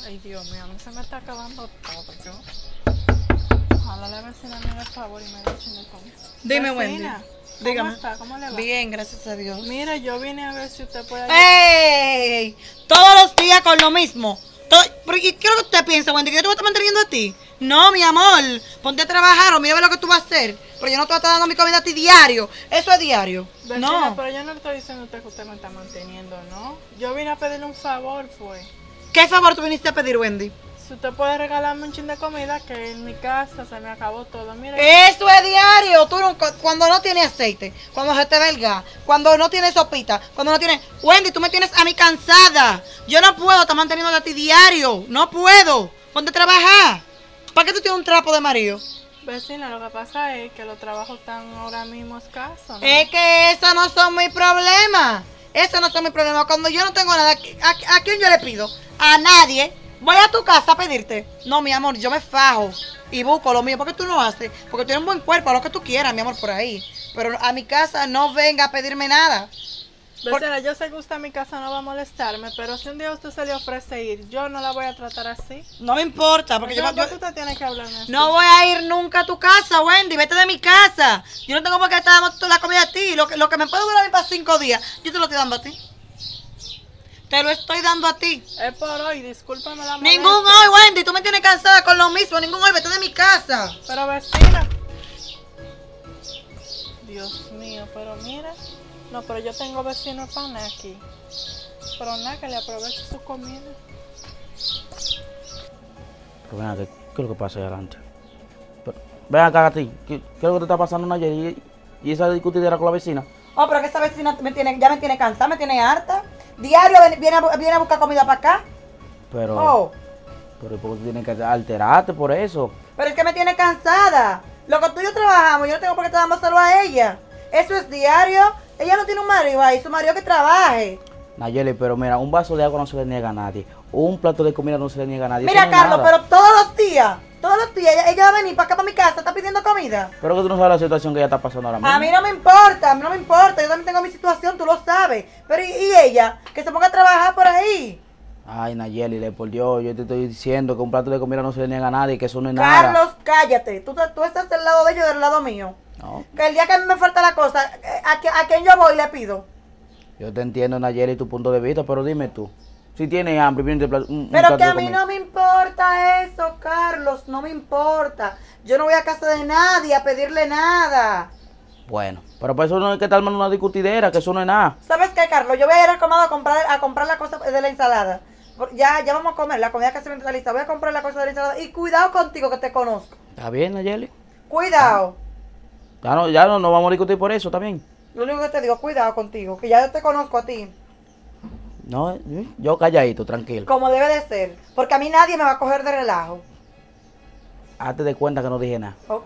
Ay, Dios mío, a mí se me está acabando todo. Yo. Ojalá la vecina me haga el favor y me dé de comida. Dime, Vecina, Wendy. ¿cómo Dígame. está? ¿Cómo le va? Bien, gracias a Dios. Mire, yo vine a ver si usted puede ayudar. ¡Ey! Todos los días con lo mismo. ¿Pero qué es lo que usted piensa, Wendy? ¿Que yo te voy a estar manteniendo a ti? No, mi amor. Ponte a trabajar o mira a ver lo que tú vas a hacer. Pero yo no te voy a estar dando mi comida a ti diario. Eso es diario. Vecina, No. pero yo no le estoy diciendo a usted que usted me está manteniendo, ¿no? Yo vine a pedirle un favor, fue. ¿Qué favor tú viniste a pedir, Wendy? Si usted puede regalarme un chin de comida, que en mi casa se me acabó todo. Mire. Eso es diario. Tú cuando no tienes aceite, cuando se te ve el gas, cuando no tienes sopita, cuando no tienes... Wendy, tú me tienes a mí cansada. Yo no puedo estar manteniendo a ti diario. No puedo. Ponte a trabajar. ¿Para qué tú tienes un trapo de marido? Vecina, lo que pasa es que los trabajos están ahora mismo escasos, ¿no? Es que esos no son mis problemas. Esos no son mis problemas. Cuando yo no tengo nada, ¿a quién yo le pido? A nadie. Voy a tu casa a pedirte. No, mi amor, yo me fajo y busco lo mío. ¿Por qué tú no haces? Porque tienes un buen cuerpo, a lo que tú quieras, mi amor, por ahí. Pero a mi casa no venga a pedirme nada. Vecina, yo sé que usted a mi casa no va a molestarme, pero si un día usted se le ofrece ir, yo no la voy a tratar así. No me importa, porque ¿Por qué usted tiene que hablarme así? no voy a ir nunca a tu casa, Wendy. Vete de mi casa. Yo no tengo por qué estar dando toda la comida a ti. Lo que me puede durar a mí para 5 días, yo te lo estoy dando a ti. Te lo estoy dando a ti. Es por hoy, discúlpame la molestia. Ningún hoy, Wendy. Tú me tienes cansada con lo mismo. Ningún hoy. Vete de mi casa. Pero vecina. Dios mío, pero mira. No, pero yo tengo vecinos para nada aquí. Pero nada, que le aproveche su comida. Pero ven acá, ¿qué es lo que pasa ahí adelante? Ven acá a ti, ¿qué es lo que te está pasando ayer y esa discutidera con la vecina? Oh, pero que esa vecina ya me tiene cansada, me tiene harta. Diario viene a buscar comida para acá. Pero, Oh, pero ¿por qué tú tienes que alterarte por eso? pero es que me tiene cansada. Lo que tú y yo trabajamos, yo no tengo por qué estar dándoselo a ella. Eso es diario. Ella no tiene un marido ahí, su marido que trabaje. Nayeli, pero mira, un vaso de agua no se le niega a nadie. Un plato de comida no se le niega a nadie. Mira, eso no es Carlos, nada. pero todos los días, ella va a venir para acá, para mi casa, está pidiendo comida. Pero que tú no sabes la situación que ella está pasando ahora mismo. A mí no me importa, yo también tengo mi situación, tú lo sabes. Pero ¿y ella? Que se ponga a trabajar por ahí. Ay, Nayeli, por Dios, yo te estoy diciendo que un plato de comida no se le niega a nadie, que eso no es nada. Carlos, cállate, tú estás del lado de ella y del lado mío. No, Que el día que a mí me falta la cosa, ¿a quién yo voy y le pido? yo te entiendo, Nayeli, tu punto de vista, pero dime tú. Si tienes hambre, viene un Pero plato que de a mí comida. no me importa eso, Carlos, no me importa. Yo no voy a casa de nadie a pedirle nada. Bueno, pero para eso no hay que estar armando una discutidera, que eso no es nada. ¿Sabes qué, Carlos? Yo voy a ir al colmado a comprar la cosa de la ensalada. Ya vamos a comer, la comida casi está lista. Voy a comprar la cosa de la ensalada. Y cuidado contigo que te conozco. ¿Está bien, Nayeli? Cuidado. Ya no vamos a discutir por eso, ¿está bien? Lo único que te digo, cuidado contigo, que ya yo te conozco a ti. No, yo calladito, tranquilo. Como debe de ser. Porque a mí nadie me va a coger de relajo. Hazte de cuenta que no dije nada. Ok.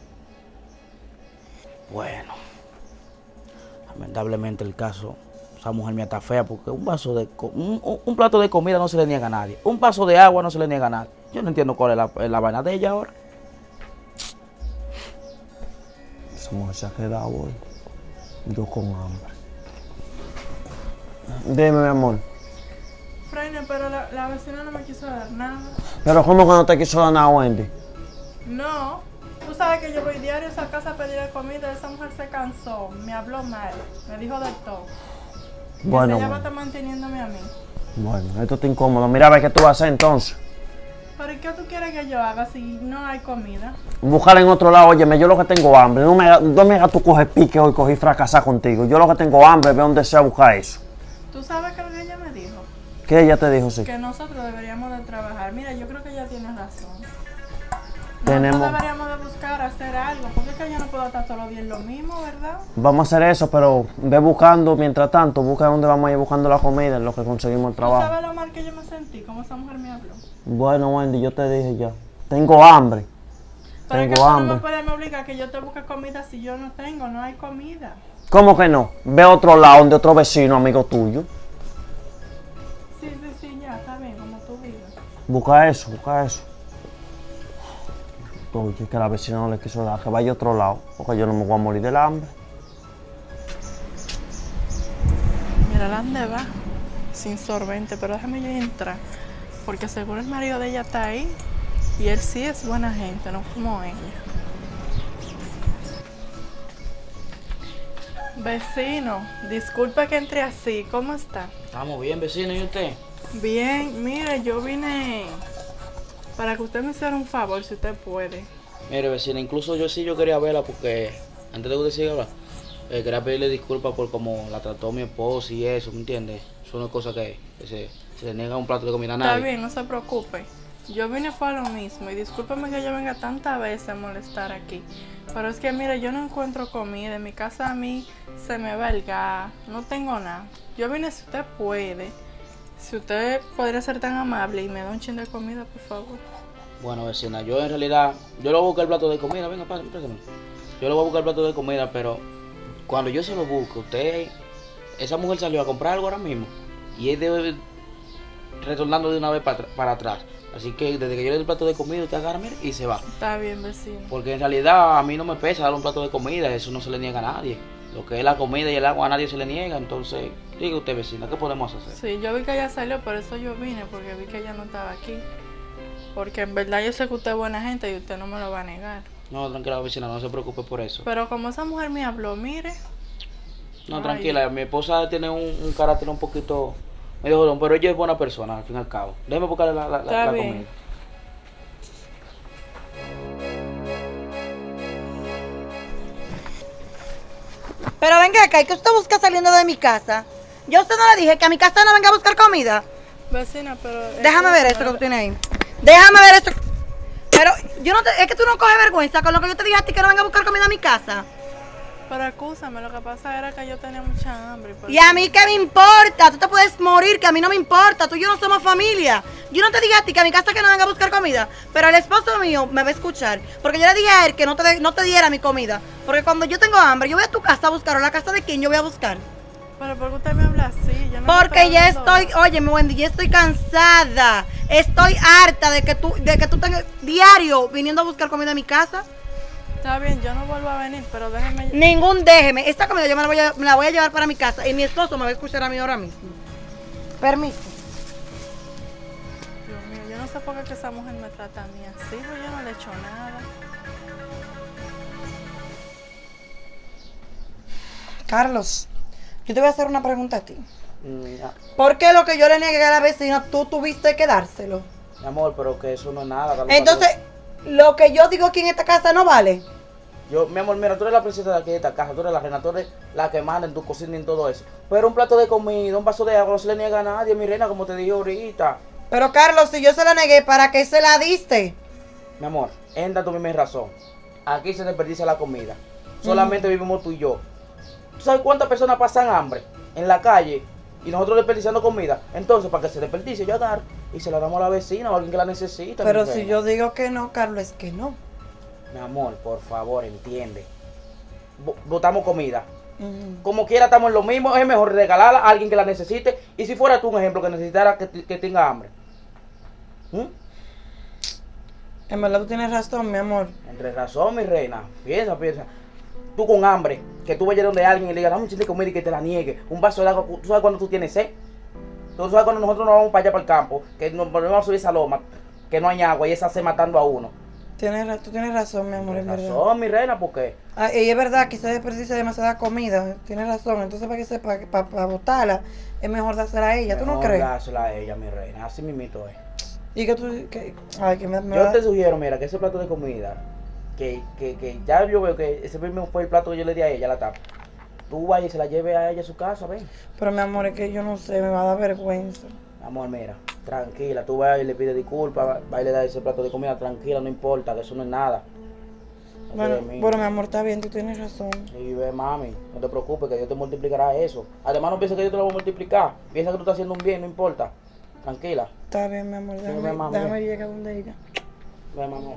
Bueno, lamentablemente el caso, esa mujer mía está fea porque un plato de comida no se le niega a nadie. Un vaso de agua no se le niega a nadie. Yo no entiendo cuál es la vaina de ella ahora. Esa mujer se ha quedado hoy. Yo con hambre. Dime, mi amor. Fraile, pero la vecina no me quiso dar nada. Pero ¿cómo que no te quiso dar nada, Wendy? No. Tú sabes que yo voy diario a esa casa a pedirle comida. Esa mujer se cansó, me habló mal, me dijo de todo. Bueno, Ella va a bueno. estar manteniéndome a mí. Bueno, esto está incómodo. Mira a ver qué tú vas a hacer entonces. ¿Pero y qué tú quieres que yo haga si no hay comida? Buscar en otro lado. Óyeme, yo lo que tengo hambre. No me hagas tú coger pique hoy, cogí fracasar contigo. Yo lo que tengo hambre, ve donde sea buscar eso. ¿Tú sabes qué es lo que ella me dijo? ¿Qué ella te dijo, sí? Que nosotros deberíamos de trabajar. Mira, yo creo que ella tiene razón. Tenemos- Nosotros deberíamos de buscar hacer algo, porque es que yo no puedo estar todos los días en lo mismo, ¿verdad? Vamos a hacer eso, pero ve buscando, mientras tanto, busca dónde vamos a ir buscando la comida, en lo que conseguimos el ¿Tú trabajo. sabes lo mal que yo me sentí? Como esa mujer me habló. Bueno, Wendy, yo te dije ya. Tengo hambre. Pero es que Tengo tú no hambre. me puedes obligar a que yo te busque comida si yo no tengo, no hay comida. ¿Cómo que no? Ve a otro lado, donde otro vecino, amigo tuyo. Sí, ya, está bien, como tú digas. Busca eso, busca eso. Oye, que la vecina no le quiso dar, que vaya a otro lado, porque yo no me voy a morir del hambre. Mira, ¿dónde va? Sin sorbente, pero déjame yo entrar. Porque seguro el marido de ella está ahí. Y él sí es buena gente, no como ella. Vecino, disculpe que entre así. ¿Cómo está? Estamos bien, vecino, ¿y usted? Bien, mire, yo vine para que usted me hiciera un favor, si usted puede. Mire, vecina, incluso yo quería verla porque antes de que usted siga hablar, quería pedirle disculpas por cómo la trató mi esposa y eso, ¿me entiende? Es una cosa que se le niega un plato de comida a nadie. Está bien, no se preocupe. Yo vine fue a lo mismo y discúlpeme que yo venga tantas veces a molestar aquí. Pero es que mire, yo no encuentro comida. En mi casa a mí se me va el gas. No tengo nada. Yo vine si usted puede. Si usted podría ser tan amable y me da un chin de comida, por favor. Bueno, vecina, yo en realidad, yo le voy a buscar el plato de comida, venga, préstame. Yo le voy a buscar el plato de comida, pero cuando yo se lo busco, esa mujer salió a comprar algo ahora mismo y es retornando de una vez para atrás. Así que desde que yo le doy el plato de comida, usted agarra, mire, y se va. Está bien, vecino. Porque en realidad a mí no me pesa darle un plato de comida, eso no se le niega a nadie. Lo que es la comida y el agua a nadie se le niega, entonces, diga usted, vecina, ¿qué podemos hacer? Sí, yo vi que ella salió, por eso yo vine, porque vi que ella no estaba aquí. Porque en verdad yo sé que usted es buena gente y usted no me lo va a negar. No, tranquila, vecina, no se preocupe por eso. Pero como esa mujer me habló, mire. No, Ay. tranquila, mi esposa tiene un carácter un poquito medio jodón, pero ella es buena persona, al fin y al cabo. Déjeme buscarle la Está bien. comida. Pero venga acá, ¿y qué usted busca saliendo de mi casa? Yo a usted no le dije que a mi casa no venga a buscar comida. Vecina, pero... Déjame ver esto que tú tienes ahí. Déjame ver esto. Pero yo no es que tú no coges vergüenza con lo que yo te dije a ti que no venga a buscar comida a mi casa. Pero acúsame, lo que pasa era que yo tenía mucha hambre. por Y a mí qué me importa, tú te puedes morir, que a mí no me importa, tú y yo no somos familia. Yo no te dije a ti que a mi casa que no venga a buscar comida, pero el esposo mío me va a escuchar, porque yo le dije a él que no te diera mi comida, porque cuando yo tengo hambre, yo voy a tu casa a buscar, o a la casa de quién yo voy a buscar. Pero ¿por qué usted me habla así? Yo no Porque ya estoy hablando- estoy, óyeme Wendy, ya estoy cansada, estoy harta de que tú tengas diario viniendo a buscar comida a mi casa. Está bien, yo no vuelvo a venir, pero déjeme... Ningún déjeme, esta comida yo me la voy a llevar para mi casa y mi esposo me va a escuchar a mí ahora mismo. Permiso. Dios mío, yo no sé por qué que esa mujer me trata a mí así, pero yo no le he hecho nada. Carlos, yo te voy a hacer una pregunta a ti. ¿Por qué lo que yo le negué a la vecina tú tuviste que dárselo? Mi amor, pero que eso no es nada. Entonces, lo que yo digo aquí en esta casa no vale. Mi amor, mira, tú eres la princesa de aquí de esta casa, tú eres la reina, tú eres la que manda en tu cocina y en todo eso. Pero un plato de comida, un vaso de agua no se le niega a nadie, mi reina, como te dije ahorita. Pero Carlos, si yo se la negué, ¿para qué se la diste? Mi amor, entra tu misma razón. Aquí se desperdicia la comida. Solamente vivimos tú y yo. ¿Tú sabes cuántas personas pasan hambre en la calle y nosotros desperdiciando comida? Entonces, para que se desperdicie, yo agarro y se la damos a la vecina o a alguien que la necesita. Pero mi si reina. yo digo que no, Carlos, es que no. Mi amor, por favor, entiende. Botamos comida. Como quiera estamos en lo mismo, es mejor regalarla a alguien que la necesite. Y si fuera tú un ejemplo que necesitara que tenga hambre. En verdad tú tienes razón, mi amor. Entre razón, mi reina. Piensa. Tú con hambre, que tú vayas donde alguien y le digas, dame un chiste de comida y que te la niegue. Un vaso de agua, tú sabes cuando tú tienes sed. Tú sabes cuando nosotros nos vamos para allá para el campo, que nos volvemos a subir esa loma, que no hay agua y esa sed matando a uno. Tú tienes razón, mi amor, es Tienes verdad. razón, mi reina, porque Y es verdad que se desperdicia demasiada comida. Tienes razón. Entonces, para que sepa que para botarla, es mejor dársela a ella. ¿Tú no mejor crees? dásela a ella, mi reina. Así mismito es. Y que tú. Ay, que me Yo va- te sugiero, mira, que ese plato de comida, que ya yo veo que ese mismo fue el plato que yo le di a ella, la tapa. Tú vayas y se la lleve a ella a su casa, ven. Pero mi amor, es que yo no sé, me va a dar vergüenza. Amor, mira, tranquila, tú vas y le pides disculpas, vas y le das ese plato de comida, tranquila, no importa, que eso no es nada. No Bueno, te des miedo. bueno, mi amor, está bien, tú tienes razón. Y ve, mami, no te preocupes, que Dios te multiplicará eso. Además, no pienses que yo te lo voy a multiplicar. Piensa que tú estás haciendo un bien, no importa. Tranquila. Está bien, mi amor, ve, mami, déjame ve. llegar donde ella. Ve, mamá.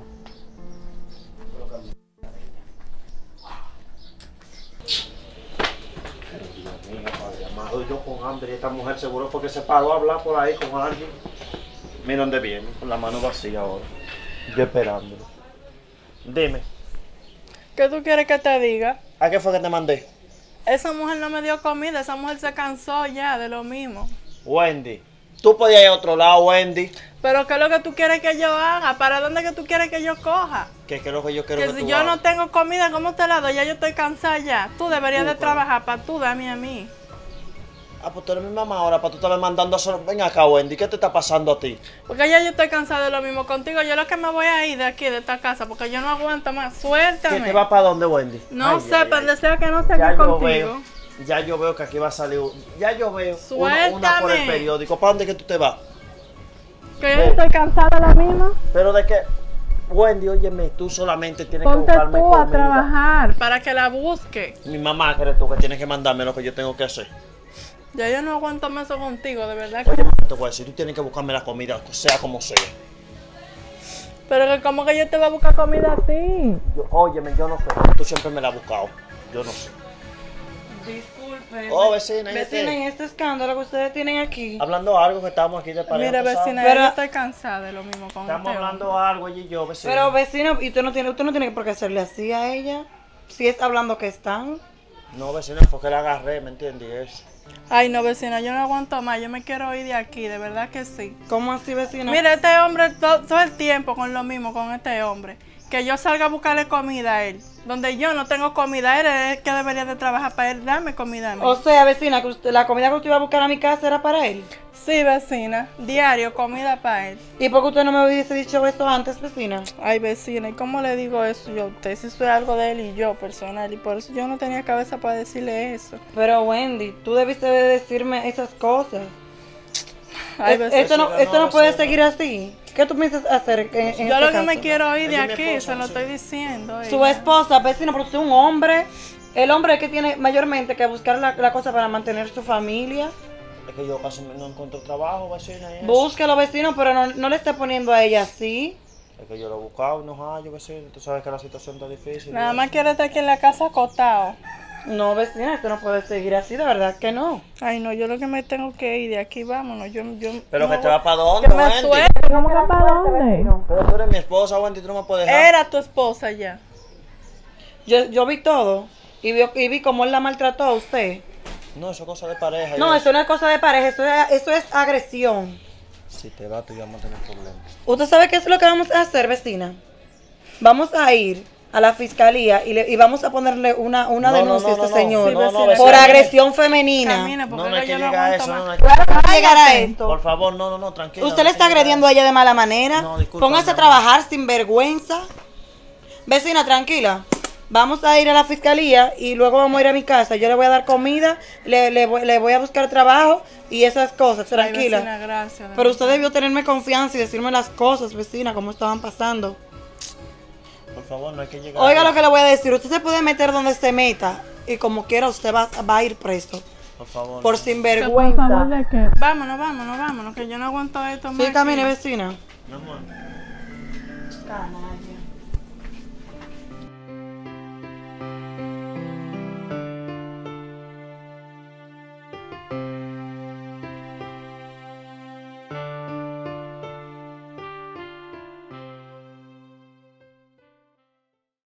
Amado, yo con hambre y esta mujer seguro porque se paró a hablar por ahí con alguien. Mira dónde viene, con la mano vacía ahora. Yo esperándolo. Dime, ¿Qué tú quieres que te diga? ¿a qué fue que te mandé? Esa mujer no me dio comida, esa mujer se cansó ya de lo mismo. Wendy. Tú podías ir a otro lado, Wendy. Pero ¿qué es lo que tú quieres que yo haga? ¿Para dónde que tú quieres que yo coja? ¿Qué es lo que yo quiero Que que si tú yo hagas? no tengo comida, ¿cómo te la doy? Ya yo estoy cansada ya. Tú deberías de Tú, trabajar para tú darme a mí. Ah, pues tú eres mi mamá ahora, para tú estarme mandando a hacer... Ven acá, Wendy, ¿qué te está pasando a ti? Porque ya yo estoy cansada de lo mismo contigo. Yo lo que me voy a ir de aquí, de esta casa, porque yo no aguanto más. ¿Qué Suéltame. te va para dónde, Wendy? No Ay, sé, ay, pero ay. desea que no sea Ya aquí yo contigo. veo, ya yo veo que aquí va a salir... Ya yo veo una por el Suéltame. periódico. ¿Para dónde que tú te vas? Que yo estoy cansada de lo mismo. Pero de que... Wendy, óyeme, tú solamente tienes Ponte que buscarme tú a comida. trabajar para que la busque. Mi mamá, que eres tú, que tienes que mandarme lo que yo tengo que hacer. Ya yo no aguanto más eso contigo, de verdad que. Oye, te voy a decir, tú tienes que buscarme la comida, sea como sea. Pero que como que yo te voy a buscar comida a ti. Óyeme, yo no sé. Tú siempre me la has buscado. Yo no sé. Disculpe. Oh, vecina, ¿y Vecina, este? ¿y este escándalo que ustedes tienen aquí? Hablando algo que estábamos aquí de pareja. Mira, tú sabes. vecina, Pero- yo estoy cansada de lo mismo con Estamos este hablando hombre. algo, ella y yo, vecina. Pero vecino, ¿y usted no tiene por qué hacerle así a ella? Si es hablando que están. No, vecina, fue que la agarré, ¿me entiendes? Eso. Ay, no, vecina, yo no aguanto más. Yo me quiero ir de aquí, de verdad que sí. ¿Cómo así, vecina? Mira, este hombre todo el tiempo con lo mismo, con este hombre. Que yo salga a buscarle comida a él. Donde yo no tengo comida, él es el que debería de trabajar para él darme comida a mí. O sea, vecina, que la comida que usted iba a buscar a mi casa era para él. Sí, vecina, diario, comida para él. ¿Y por qué usted no me hubiese dicho esto antes, vecina? Ay, vecina, ¿y cómo le digo eso yo a usted? Si eso es algo de él y yo, personal, y por eso yo no tenía cabeza para decirle eso. Pero Wendy, tú debiste de decirme esas cosas. Ay, vecina. Esto no puede seguir así. ¿Qué tú piensas hacer en Yo este lo que caso? me quiero ir de Ella es mi aquí, esposa, se lo sí. estoy diciendo. Su ella. esposa, vecina, pero usted es un hombre. El hombre es que tiene mayormente que buscar la cosa para mantener su familia. Es que yo casi no encuentro trabajo, vecina. Y eso. Búsquelo, vecino, pero no le esté poniendo a ella así. Es que yo lo he buscado y no hallo, vecina. Tú sabes que la situación está difícil. Nada más quiere estar aquí en la casa acostado. No, vecina, esto no puede seguir así, de verdad que no. Ay, no, yo lo que me tengo que ir de aquí, vámonos. Yo Pero no que te voy- va para dónde, Que me Wendy. suelte, ¿cómo que para dónde? Pero tú eres mi esposa, Wendy, tú no me puedes dejar. Era tu esposa ya. Yo vi todo y vi cómo él la maltrató a usted. No, eso es cosa de pareja. No, eso no es cosa de pareja, eso es agresión. Si te vas, tú ya vamos a tener problemas. ¿Usted sabe qué es lo que vamos a hacer, vecina? Vamos a ir a la fiscalía y vamos a ponerle una No, denuncia no, a este no, señor Sí, vecina, por vecina. agresión femenina. Camina, porque No, no hay que yo no llegar a aguanto eso, más. no hay Claro que va a llegar a esto. Por favor, no, tranquilo. Usted le está agrediendo a ella de mala manera. No, disculpa, Póngase a mi amor. trabajar sin vergüenza. Vecina, tranquila. Vamos a ir a la fiscalía y luego vamos a ir a mi casa. Yo le voy a dar comida, le voy a buscar trabajo y esas cosas, Ay, tranquila. vecina, gracias. de Pero usted verdad. debió tenerme confianza y decirme las cosas, vecina, cómo estaban pasando. Por favor, no hay que llegar Oiga a lo que le voy a decir. Usted se puede meter donde se meta y como quiera usted va a ir preso. Por favor. Por Que por sinvergüenza. favor, de que. Vámonos, que yo no aguanto esto más. Sí, camine, aquí. vecina. Mi amor. Canalla.